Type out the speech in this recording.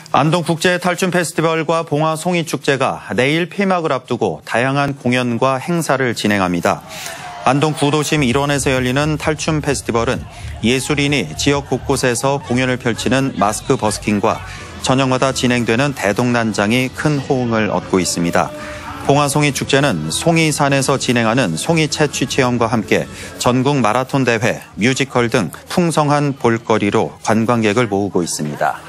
안동국제 탈춤 페스티벌과 봉화 송이축제가 내일 폐막을 앞두고 다양한 공연과 행사를 진행합니다. 안동 구도심 일원에서 열리는 탈춤 페스티벌은 예술인이 지역 곳곳에서 공연을 펼치는 마스크 버스킹과 저녁마다 진행되는 대동단장이 큰 호응을 얻고 있습니다. 봉화 송이축제는 송이산에서 진행하는 송이 채취 체험과 함께 전국 마라톤 대회, 뮤지컬 등 풍성한 볼거리로 관광객을 모으고 있습니다.